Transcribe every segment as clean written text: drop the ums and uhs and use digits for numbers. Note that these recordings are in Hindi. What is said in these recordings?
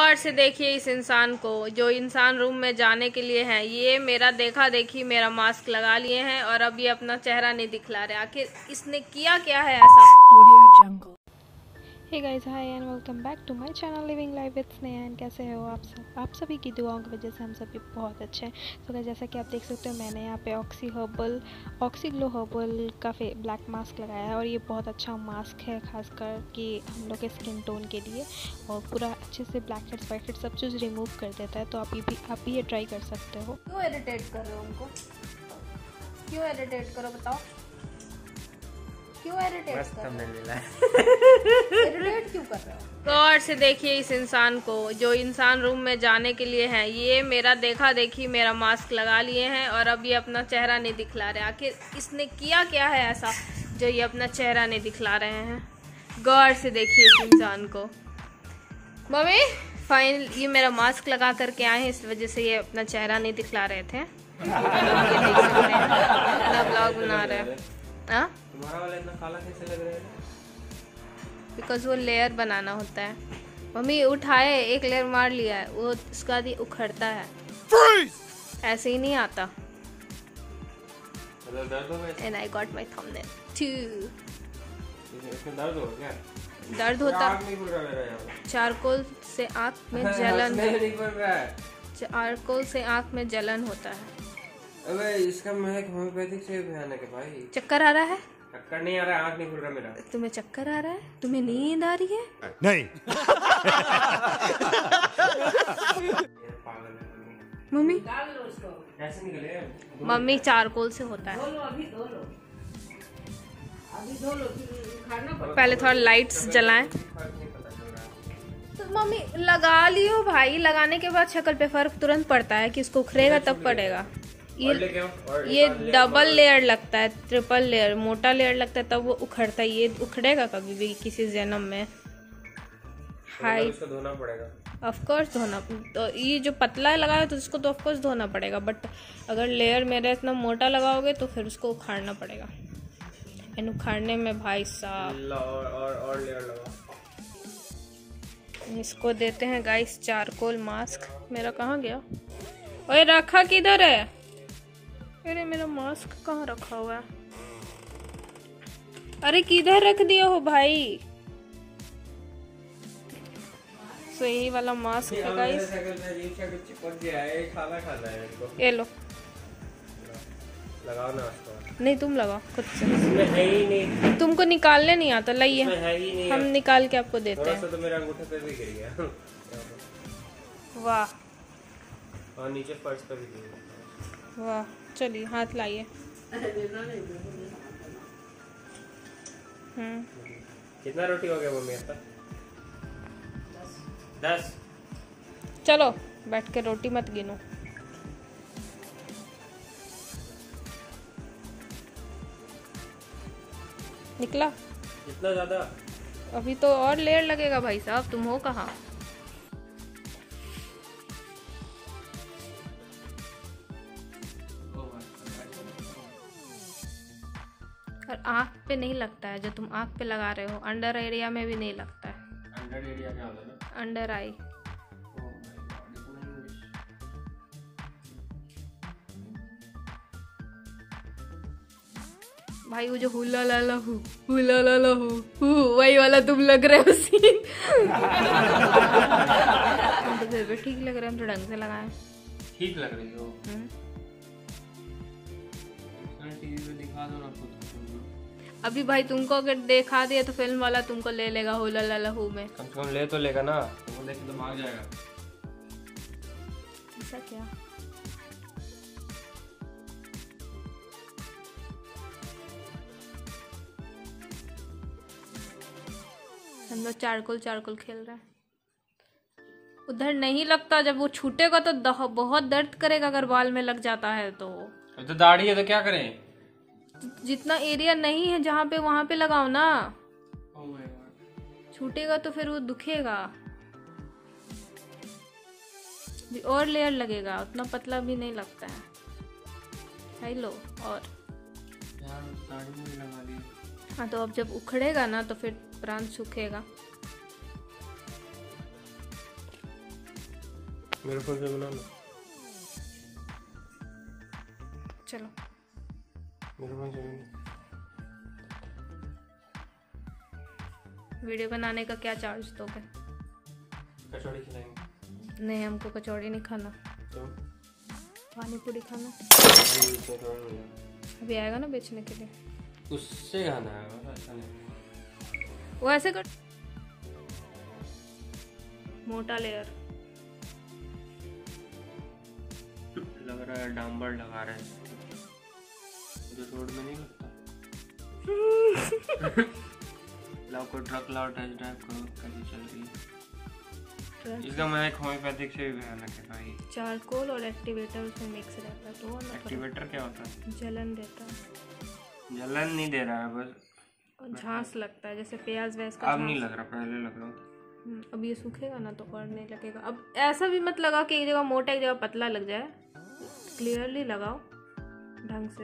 गौर से देखिए इस इंसान को, जो इंसान रूम में जाने के लिए है। ये मेरा देखा देखी मेरा मास्क लगा लिए हैं और अब ये अपना चेहरा नहीं दिखला रहे। आखिर इसने किया क्या है ऐसा? Audio Jungle. Hey guys, hi and welcome back to my channel living life with Sneha. And कैसे हो आप सब? आप सभी की दुआओं की वजह से हम सभी बहुत अच्छे हैं। तो गाइस, जैसा कि आप देख सकते हो, मैंने यहाँ पे ऑक्सीग्लो हर्बल का ब्लैक मास्क लगाया है और ये बहुत अच्छा मास्क है, खासकर कि हम लोग के स्किन टोन के लिए, और पूरा अच्छे से ब्लैक हेड्स वाइट हेड्स सब चीज़ रिमूव कर देता है। तो आप भी ये ट्राई कर सकते हो। क्यों इरिटेट कर रहे हो उनको? क्यों इरिटेट करो, बताओ क्यों इरिटेट कर रहे हो? इरिटेट क्यों कर रहे हो? गौर से देखिए इस इंसान को, जो इंसान रूम में जाने के लिए है। ये मेरा देखा देखी मेरा मास्क लगा लिए हैं और अब ये अपना चेहरा नहीं दिखला रहे। आखिर इसने किया क्या है ऐसा जो ये अपना चेहरा नहीं दिखला रहे हैं? गौर से देखिए इस इंसान को। मम्मी फाइनल ये मेरा मास्क लगा करके आए हैं, इस वजह से ये अपना चेहरा नहीं दिखला रहे थे। ये देख सकते हैं, अपना ब्लॉग बना रहे हैं। तुम्हारा वाला इतना काला कैसे लग रहा है? बिकॉज वो लेयर बनाना होता है। मम्मी उठाए, एक लेयर मार लिया है, वो उसका बाद उखड़ता है। ऐसे ही नहीं आता। And I got my thumbnail too. इसमें दर्द हो क्या? दर्द होता, आँख नहीं खुल रहा मेरा यहाँ। चारकोल से आँख में जलन, नहीं खुल रहा है। चारकोल से आँख में जलन होता है। अबे इसका महक होम्योपैथिक से भयानक है भाई। चक्कर आ रहा है? चक्कर नहीं आ रहा, आँख नहीं खुल रहा मेरा। तुम्हें चक्कर आ रहा है? तुम्हें नींद आ रही है? नहीं। पागल है मम्मी कैसे निकले? मम्मी चारकोल से होता है। पहले थोड़ा लाइट्स जलाएं। तो मम्मी लगा लियो भाई, लगाने के बाद शक्ल पे फर्क तुरंत पड़ता है कि इसको उखड़ेगा तब पड़ेगा। ये डबल लेयर लगता है, ट्रिपल लेयर, मोटा लेयर लगता है तब वो उखड़ता है। ये उखड़ेगा कभी भी किसी जन्म में। हाई इसको धोना पड़ेगा। ऑफ कोर्स धोना, तो ये जो पतला लगाया तो उसको तो ऑफ कोर्स धोना पड़ेगा, बट अगर लेयर मेरा इतना मोटा लगाओगे तो फिर उसको उखाड़ना पड़ेगा। एंड उखाड़ने में भाई साहब और लेयर लगा। इसको देते हैं गाइस चारकोल मास्क। मेरा कहाँ गया? ओए रखा किधर है? अरे मेरा मास्क कहाँ रखा हुआ है? अरे किधर रख दिया हो भाई? तो यही वाला मास्क है गाइस। ये लो, लगाओ ना उसको। नहीं तुम लगाओ खुद से। है ही नहीं। तुमको निकालने नहीं आता, लाइए है ही नहीं। हम निकाल के आपको देते थोड़ा हैं। सा तो मेरा अंगूठे पे भी गिर गया। वाह और नीचे फर्श पे भी गिर गया। वाह, चलिए हाथ लाइए। कितना रोटी हो गया मम्मी अब तक? 10। चलो बैठ के रोटी मत गिनो। निकला? इतना ज्यादा? अभी तो और लेयर लगेगा भाई साहब, तुम हो कहाँ? और आँख पे नहीं लगता है, जो तुम आँख पे लगा रहे हो अंडर एरिया में भी नहीं लगता है। अंडर एरिया क्या होता है? Under eye. भाई वो जो हुला लाला हु वही वाला तुम लग रहे हो सीन। हम तो फिर भी ठीक लग रहे हैं, हम तो ढंग से लगाए। ठीक लग रही हो? टीवी पे दिखा दो ना खुद। अभी भाई तुमको अगर दिखा दिया तो फिल्म वाला तुमको ले लेगा हुला लाला हु में। कम से कम ले तो लेगा ना, तुमको देख के तो भाग जाएगा। ऐसा क्या? हम लोग चारकोल खेल रहे हैं। उधर नहीं लगता, जब वो छूटेगा तो बहुत दर्द करेगा। अगर बाल में लग जाता है तो दाढ़ी है तो क्या करें? जितना एरिया नहीं है जहाँ पे वहां पे लगाओ ना। Oh my God. छूटेगा तो फिर वो दुखेगा। और लेयर लगेगा, उतना पतला भी नहीं लगता है। हाई लो और यार दाढ़ी में लगा दी। हाँ, तो अब जब उखड़ेगा ना तो फिर प्राण सूखेगा। मेरे फोन से बना लो। चलो मेरे फोन से बना। वीडियो बनाने का क्या चार्ज दोगे? कचौड़ी खिलाएंगे। नहीं, हमको कचौड़ी नहीं खाना, तो पानी पूरी खाना। अभी आएगा ना बेचने के लिए, उससे खाना है, ऐसा नहीं। वो ऐसे कर, मोटा लेयर लग रहा है डांबर लगा रहे हैं, जो रोड में नहीं लगता। लाओ को ट्रक लाओ, टेस्ट ड्राइव करो कैसी चल रही है। इसका मैं एक होम्योपैथिक से भी भयानक है भाई। चारकोल और एक्टिवेटर उसमें मिक्स रहता है, तो एक्टिवेटर क्या होता है? जलन देता है। जलन नहीं दे रहा है, बस झांस लगता है, जैसे प्याज वैस का। अब नहीं लग रहा, पहले लग रहा था। अब ये सूखेगा ना तो करने लगेगा। अब ऐसा भी मत लगाओ कि एक जगह मोटा एक जगह पतला लग जाए, क्लियरली लगाओ ढंग से।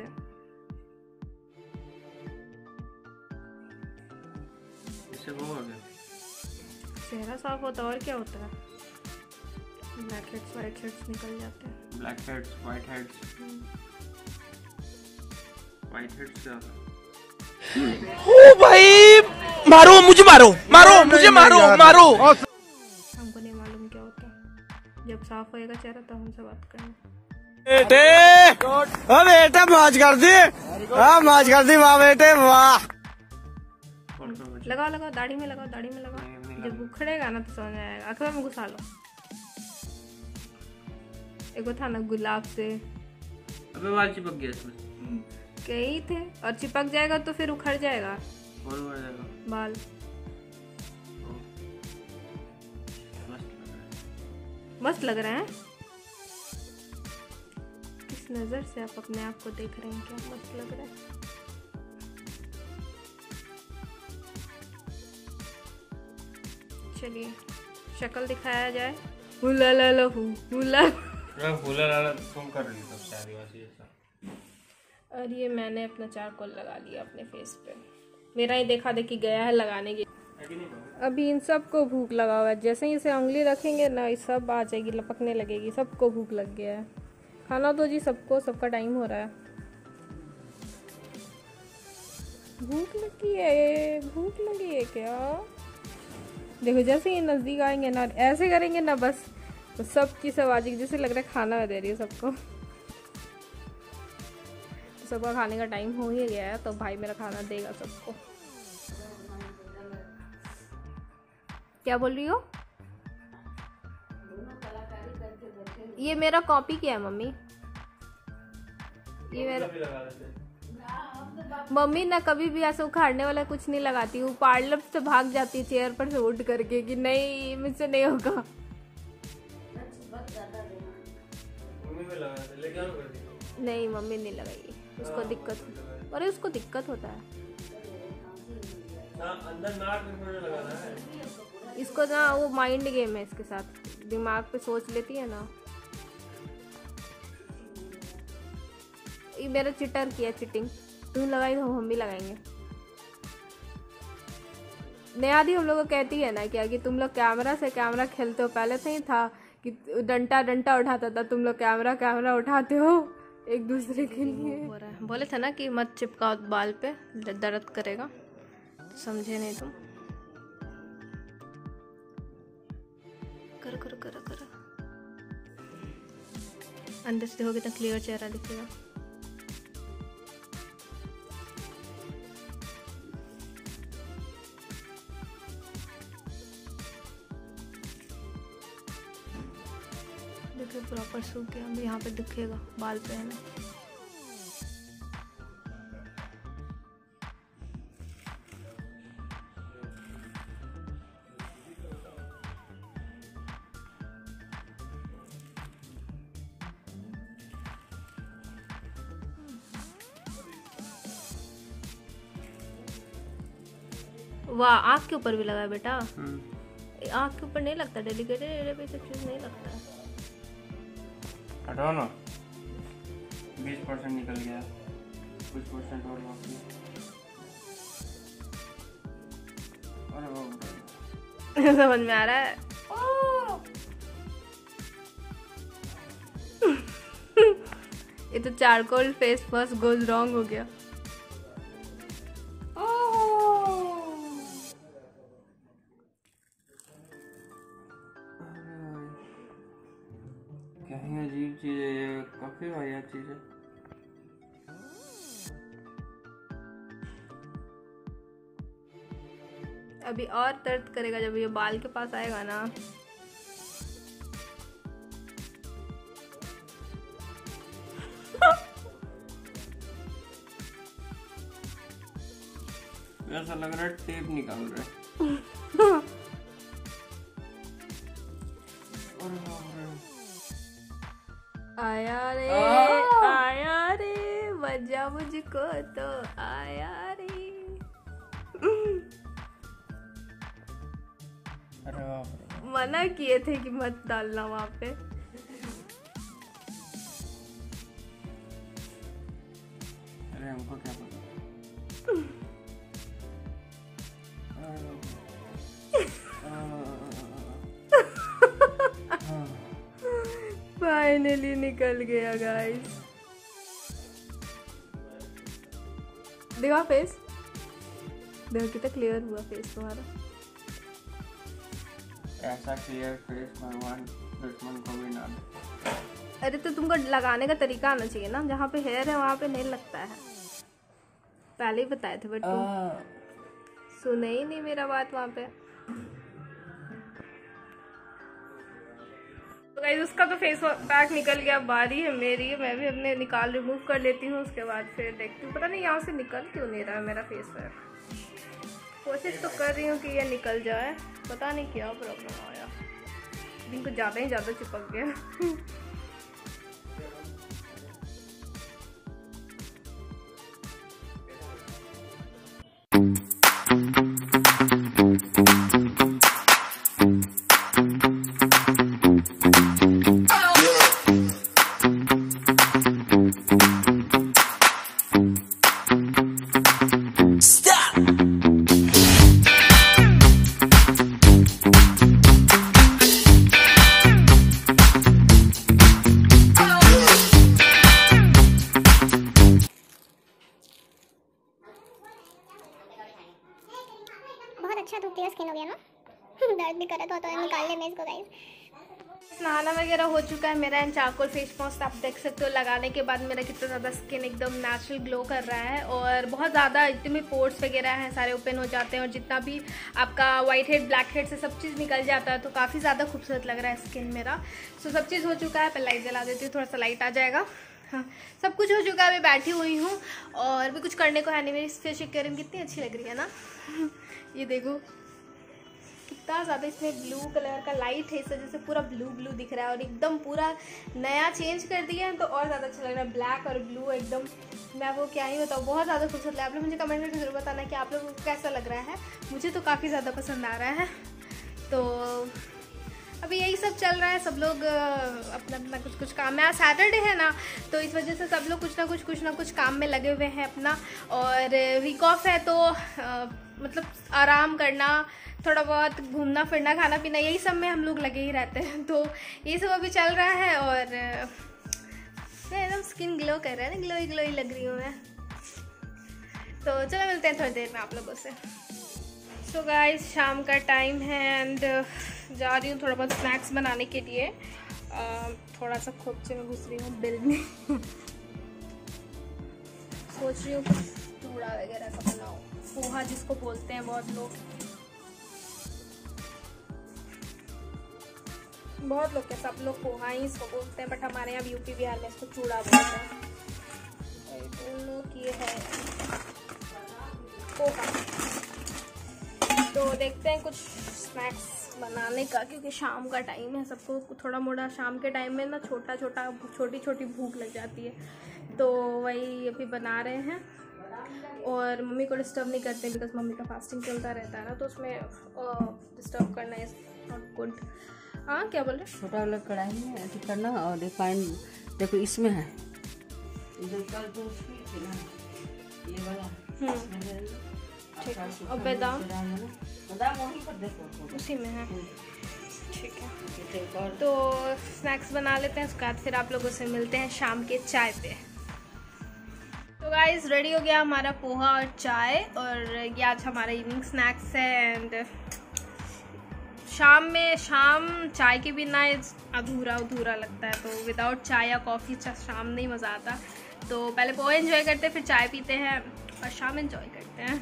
इससे वो हो गया, चेहरा साफ होता है और क्या होता है। ब्लैक हेड्स वाइट हेड्स निकल जाते हैं। Black heads white heads, white heads क्या होता है? ओ भाई मारो मुझे, मारो मारो मुझे, मारो मारो। हमको नहीं मालूम क्या होता है। जब साफ होएगा चेहरा तो हमसे बात करेंगे। बेटे मौज कर दी, मौज कर दी, वाह बेटे वाह। लगाओ लगाओ, दाढ़ी में लगाओ, दाढ़ी में लगाओ। जब उखड़ेगा ना तो समझ आएगा। अखबार में घुसा लो। एक था ना गुलाब से, अबे बाल चिपक गया इसमें। कई थे, और चिपक जाएगा तो फिर उखड़ जाएगा और उखड़ जाएगा बाल। मस्त लग रहा है। किस नजर से आप अपने आप को देख रहे हैं? क्या मस्त लग रहा है। चलिए शक्ल दिखाया जाए। हुला ला ला हुला। तुम कर रही हो शादी वासी जैसा। और ये मैंने अपना चारकोल लगा लिया अपने फेस पे। मेरा ही देखा देखी गया है लगाने की। अभी इन सब को भूख लगा हुआ है। जैसे ही इसे उंगली रखेंगे ना, ये सब आ जाएगी, लपकने लगेगी। सबको भूख लग गया है। खाना तो जी सबको, सबका टाइम हो रहा है। भूख लगी है, भूख लगी है क्या? देखो जैसे ही नजदीक आएंगे ना, ऐसे करेंगे ना, बस तो सब की सब आ जाएगी। जैसे लग रहा है खाना दे रही है सबको। सबका खाने का टाइम हो ही गया है, तो भाई मेरा खाना देगा सबको। क्या बोल रही हो? ये मेरा कॉपी किया है मम्मी। ये मेरा मम्मी ना कभी भी ऐसे उखाड़ने वाला कुछ नहीं लगाती। वो पार्लर से भाग जाती है चेयर पर से उठ करके कि नहीं मुझसे नहीं होगा। नहीं मम्मी नहीं लगाई, उसको दिक्कत, अरे उसको दिक्कत होता है। अंदर नाक में लगाना है इसको ना, वो माइंड गेम है इसके साथ, दिमाग पे सोच लेती है ना। ये मेरा चिटर किया, चिटिंग। तुम लगाई तो हम भी लगाएंगे। नयादी हम लोग को कहती है ना क्या कि तुम लोग कैमरा से कैमरा खेलते हो। पहले से ही था कि डंटा डंटा उठाता था, तुम लोग कैमरा कैमरा उठाते हो एक दूसरे के लिए। बोले थे ना कि मत चिपकाओ बाल पे, दर्द करेगा। समझे नहीं तुम। करो करो करो करो। अंदर से देखोगे तो क्लियर चेहरा दिखेगा। देखो प्रॉपर सूख गया। अब यहाँ पे दिखेगा बाल पे है ना। वाह, आँख के ऊपर भी लगा है बेटा। आँख के ऊपर नहीं लगता, डेलीकेटेड एरिया पे सब चीज नहीं लगता। हटाओ ना, 20% निकल गया, कुछ परसेंट और बाकी। अरे समझ में आ रहा है। तो charcoal face wash goes wrong हो गया। क्या ही अजीब चीज है ये, काफी वाहियात चीज है। अभी और दर्द करेगा जब ये बाल के पास आएगा ना। ऐसा लग रहा है टेप निकाल रहा है। आया रे आया रे, वजह मुझको तो आया रे। अरे बाप रे, मना किए थे कि मत डालना वहां पे। अरे हमको क्या पता। फाइनली निकल गया गाइस। देखा फेस, देखो कितना क्लियर हुआ फेस तुम्हारा। ऐसा क्लियर फेस भगवान दुश्मन को भी ना दे। अरे तो तुमको लगाने का तरीका आना चाहिए ना, जहाँ पे हेयर है वहाँ पे नहीं लगता है। पहले ही बताए थे बट तुम सुने ही नहीं मेरा बात वहाँ पे। तो गाइस उसका तो फेस पैक निकल गया, बारी है मेरी। मैं भी अपने रिमूव कर लेती हूँ, उसके बाद फिर देखती हूँ। पता नहीं यहाँ से निकल क्यों नहीं रहा है मेरा फेस पैक। कोशिश तो कर रही हूँ कि ये निकल जाए, पता नहीं क्या प्रॉब्लम आया। दिन को ज़्यादा ही ज़्यादा चिपक गया। अच्छा धूप तेज स्किन हो गया ना। दर्द भी कर रहा था तो निकाल ले मैं इसको गाइस। नहाना वगैरह हो चुका है मेरा। एंड चारकोल फेस वॉश आप देख सकते हो लगाने के बाद मेरा कितना ज़्यादा स्किन एकदम नेचुरल ग्लो कर रहा है। और बहुत ज़्यादा जितने भी पोर्स वगैरह हैं सारे ओपन हो जाते हैं, और जितना भी आपका वाइट हेड ब्लैक हेड से सब चीज़ निकल जाता है, तो काफ़ी ज़्यादा खूबसूरत लग रहा है स्किन मेरा। सो सब चीज़ हो चुका है। पहले लाइट जला देती हूँ, थोड़ा सा लाइट आ जाएगा। हाँ सब कुछ हो चुका है। मैं बैठी हुई हूँ और भी कुछ करने को है नहीं। मेरी फेशियल क्रीम कितनी अच्छी लग रही है ना। ये देखो कितना ज़्यादा इसमें ब्लू कलर का लाइट है, इस वजह से पूरा ब्लू ब्लू दिख रहा है। और एकदम पूरा नया चेंज कर दिया है तो और ज़्यादा अच्छा लग रहा है। ब्लैक और ब्लू एकदम, मैं आपको क्या ही बताऊँ, बहुत ज़्यादा खूबसूरत लगा। आप लोग मुझे कमेंट करके जरूर बताना कि आप लोगों को कैसा लग रहा है। मुझे तो काफ़ी ज़्यादा पसंद आ रहा है। तो अभी यही सब चल रहा है। सब लोग अपना अपना कुछ काम में, आज सैटरडे है ना, तो इस वजह से सब लोग कुछ ना कुछ काम में लगे हुए हैं अपना। और वीक ऑफ है तो मतलब आराम करना, थोड़ा बहुत घूमना फिरना, खाना पीना, यही सब में हम लोग लगे ही रहते हैं। तो ये सब अभी चल रहा है। और एकदम स्किन ग्लो कर रहा है ना, ग्लोई ग्लोई लग रही हूँ मैं। तो चलो मिलते हैं थोड़ी देर में आप लोगों से। सो गाइस शाम का टाइम है एंड जा रही हूँ थोड़ा बहुत स्नैक्स बनाने के लिए। थोड़ा सा खोपचे में घुस रही हूँ बिल में। सोच रही हूँ कुछ चूड़ा वगैरह का बनाऊँ, पोहा जिसको बोलते हैं बहुत लोग। बहुत लोग क्या, सब लोग पोहा ही इसको बोलते हैं, बट हमारे यहाँ यूपी बिहार में इसको चूड़ा बोलते हैं। दोनों की है पोहा। तो देखते हैं कुछ स्नैक्स बनाने का, क्योंकि शाम का टाइम है। सबको थोड़ा मोड़ा शाम के टाइम में ना छोटी छोटी भूख लग जाती है। तो वही अभी बना रहे हैं। और मम्मी को डिस्टर्ब नहीं करते बिकॉज मम्मी का फास्टिंग चलता रहता है ना, तो उसमें डिस्टर्ब करना इज नॉट गुड। हाँ क्या बोल रहे? छोटा वाला कढ़ाई में ऐसे करना और रिफाइंड देखो इसमें है, ये वाला ठीक है। और बादाम वहीं पर देखो उसी में है। ठीक है, तो स्नैक्स बना लेते हैं, उसके बाद फिर आप लोगों से मिलते हैं शाम के चाय पे। तो गाइस रेडी हो गया हमारा पोहा और चाय, और ये आज हमारा इवनिंग स्नैक्स है। एंड शाम चाय के बिना अधूरा लगता है, तो विदाउट चाय या कॉफ़ी शाम नहीं मज़ा आता। तो पहले पोहा एंजॉय करते हैं, फिर चाय पीते हैं और शाम एंजॉय करते हैं।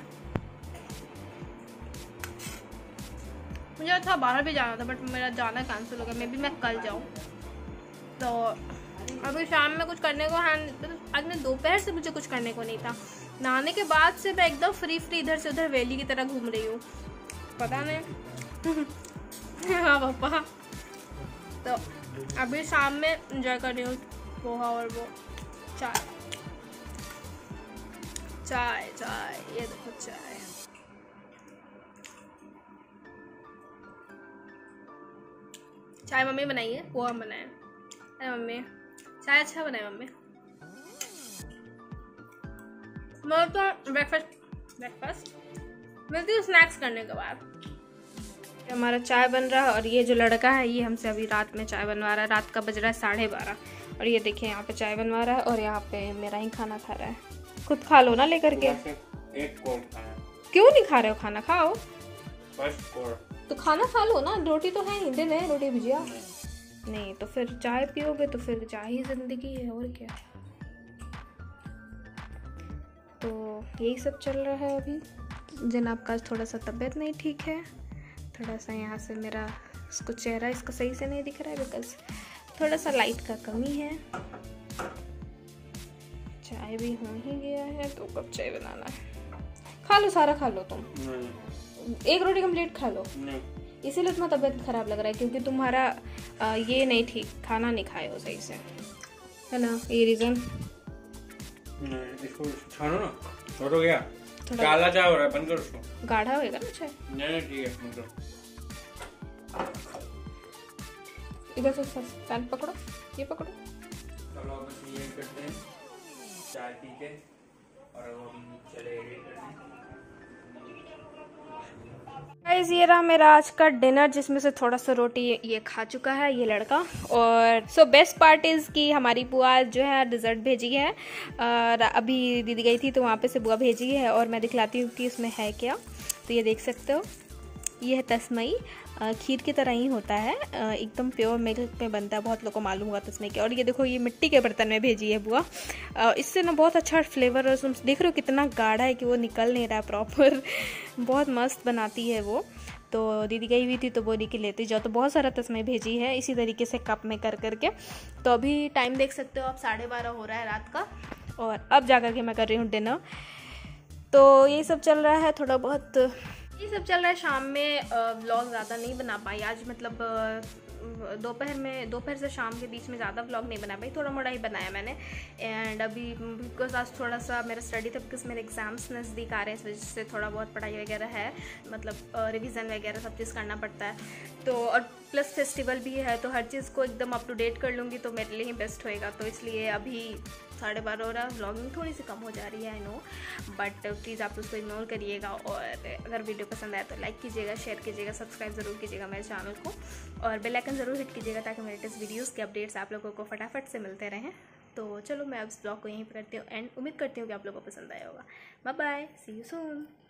मुझे था बाहर भी जाना था, बट मेरा जाना कैंसिल हो गया। मे बी मैं कल जाऊँ। तो अभी शाम में कुछ करने को है, आज मैं दोपहर से मुझे कुछ करने को नहीं था। नहाने के बाद से मैं एकदम फ्री इधर से उधर वेली की तरह घूम रही हूँ, पता नहीं। हाँ पापा। तो अभी शाम में एंजॉय कर रही हूँ पोहा और वो चाय। ये देखो चाय। चाय मम्मी बनाई है, पोहा बनाया। अरे मम्मी चाय अच्छा बनाया मम्मी। मैं तो ब्रेकफास्ट मिलती हूँ स्नैक्स करने के बाद। हमारा चाय बन रहा है, और ये जो लड़का है ये हमसे अभी रात में चाय बनवा रहा है। रात का बज रहा है 12:30, और ये देखिए यहाँ पे चाय बनवा रहा है, और यहाँ पे मेरा ही खाना खा रहा है। खुद खा लो ना लेकर के। एक कोर खाना। क्यों नहीं खा रहे हो? खाना खाओ। फर्स्ट कोर तो खाना खा लो ना, रोटी तो है ही, दिन है रोटी भुजिया। नहीं तो फिर चाय पियोगे तो फिर चाय ही जिंदगी है, और क्या। तो यही सब चल रहा है अभी। जनाब का थोड़ा सा तबीयत नहीं ठीक है, थोड़ा सा यहाँ से मेरा इसको चेहरा इसको सही से नहीं दिख रहा है, बिकॉज थोड़ा सा लाइट का कमी है। चाय भी हो ही गया है, तो कब चाय बनाना है? खा लो, सारा खा लो तुम। एक रोटी कंप्लीट खा लो। इसीलिए तुम्हारा तबीयत खराब लग रहा है, क्योंकि तुम्हारा ये नहीं ठीक, खाना नहीं खाए हो सही से, है ना? ये रीजन। इसको छानो ना, हो गया। काला चाय हो रहा है, बंद करो उसको। गाढ़ा होएगा ना चाय। नहीं ठीक है, मतलब इधर से पैन पकड़ो, ये पकड़ो। चलो अब ये करते हैं चाय पी के, और हम चले गाइस ये रहा मेरा आज का डिनर, जिसमें से थोड़ा सा रोटी ये खा चुका है ये लड़का। और सो बेस्ट पार्ट इज़ कि हमारी बुआ जो है डिज़र्ट भेजी है। अभी दीदी गई थी तो वहाँ पे से बुआ भेजी है, और मैं दिखलाती हूँ कि इसमें है क्या। तो ये देख सकते हो, ये है तस्मई। खीर की तरह ही होता है, एकदम प्योर मिल्क में बनता है। बहुत लोगों को मालूम होगा तस्मई के। और ये देखो, ये मिट्टी के बर्तन में भेजी है बुआ। इससे ना बहुत अच्छा फ्लेवर, और देख रहे हो कितना गाढ़ा है कि वो निकल नहीं रहा है प्रॉपर। बहुत मस्त बनाती है वो। तो दीदी गई हुई थी तो बोली कि लेते जाओ, तो बहुत सारा तस्मई भेजी है इसी तरीके से कप में कर करके। तो अभी टाइम देख सकते हो आप, 12:30 हो रहा है रात का, और अब जा करके मैं कर रही हूँ डिनर। तो यही सब चल रहा है, थोड़ा बहुत ये सब चल रहा है। शाम में व्लॉग ज़्यादा नहीं बना पाई आज, मतलब दोपहर से शाम के बीच में ज़्यादा व्लॉग नहीं बना पाई, थोड़ा मोड़ा ही बनाया मैंने। एंड अभी बिकॉज आज थोड़ा सा मेरा स्टडी था, बिकॉज मेरे एग्ज़ाम्स नज़दीक आ रहे हैं, इस वजह से थोड़ा बहुत पढ़ाई वगैरह है, मतलब रिवीजन वगैरह सब चीज़ करना पड़ता है। तो और प्लस फेस्टिवल भी है, तो हर चीज़ को एकदम अप टू डेट कर लूँगी तो मेरे लिए ही बेस्ट होएगा। तो इसलिए अभी 12:30 हो रहा है, व्लॉगिंग थोड़ी सी कम हो जा रही है, आई नो, बट प्लीज़ आप उसको इग्नोर करिएगा। और अगर वीडियो पसंद आए तो लाइक कीजिएगा, शेयर कीजिएगा, सब्सक्राइब ज़रूर कीजिएगा मेरे चैनल को, और बेल आइकन ज़रूर हिट कीजिएगा, ताकि मेरे लेटेस्ट वीडियोज़ के अपडेट्स आप लोगों को फटाफट से मिलते रहें। तो चलो मैं अब इस ब्लॉग को यहीं पर करती हूँ एंड उम्मीद करती हूँ कि आप लोगों को पसंद आया होगा। Bye bye, see you soon.